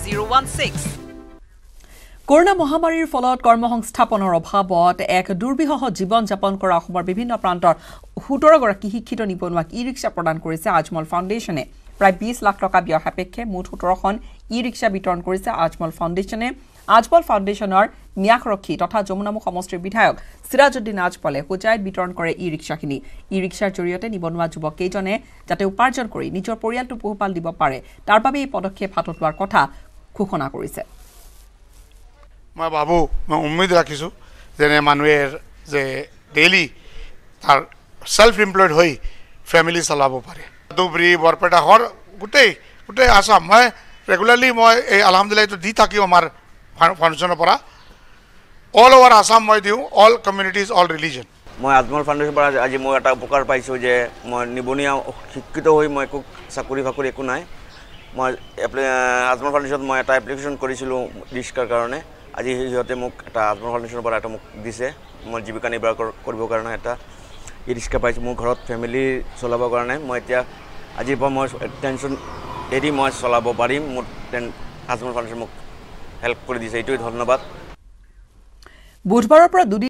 016. Corona মহামাৰীৰ ফলত কৰ্মসংস্থাপনৰ অভাৱত এক দুৰ্বিষহ জীৱন যাপন কৰা অসমৰ বিভিন্ন প্ৰান্তৰ 17 গৰাকী শিক্ষিত নিবনুৱাক ই-ৰিক্সা প্ৰদান কৰিছে আজমল ফাউণ্ডেশ্যনে প্ৰায় 20 লাখ টকা ব্যয় সাপেক্ষে মুঠ 17খন ই-ৰিক্সা বিতৰণ কৰিছে আজমল ফাউণ্ডেশ্যনে আজমল ফাউণ্ডেশ্যনৰ ন্যাসৰক্ষী তথা যমুনামুখ সমষ্টিৰ বিধায়ক সিৰাজউদ্দিন আজমলে হোজাইত বিতৰণ কৰে ই-ৰিক্সাখিনি ই-ৰিক্সাৰ জৰিয়তে নিবনুৱা যুৱক কেইজনে যাতে উপাৰ্জন কৰি নিজৰ পৰিয়ালটো পোহপাল দিব পাৰে তাৰ বাবে এই পদক্ষেপ হাতত লোৱাৰ কথা ঘোষণা কৰিছে মই বাবু মই উম্মিদ ৰাখিছো যে মানুহেৰ যে ডেইলি তাৰ সেলফ এমপ্লয়েড হৈ ফ্যামিলি চলাব পাৰে দুবৰি বৰপেটা হৰ গোটেই আসাম মই ৰেগুলাৰলি মই এই আলহামদুলিল্লাহ তো দি থাকি আমাৰ ফাউণ্ডেশ্যনৰ পৰা অল ওভাৰ আসাম মই দিওঁ অল কমিউনিটিজ অল ৰিলিজন মই আজমল ফাউণ্ডেশ্যনৰ পৰা আজি মই এটা উপকাৰ পাইছো যে মই নিবনুৱা শিক্ষিত হৈ মই একো চাকৰি বাকৰি একো নাই মই আজমল ফাউণ্ডেশ্যনত মই এটা এপ্লিকেশ্যন কৰিছিলোঁ ৰিক্সাৰ কাৰণে আজি সিহঁতে মোক এটা আজমল ফাউণ্ডেশ্যনৰ পৰা এটা মোক দিছে মই জীৱিকা নিৰ্বাহ কৰিবৰ কাৰণে এটা ই ৰিক্সা পাইছোঁ মোৰ ঘৰত ফেমিলি চলাবৰ কাৰণে মই এতিয়া আজিৰ পৰা মই টেনশ্যন এৰি মই চলাব পাৰিম মোৰ আজমল ফাউণ্ডেশ্যন মোক হেল্প কৰি দিছে এইটোৱে ধন্যবাদ বুধবাৰৰ পৰা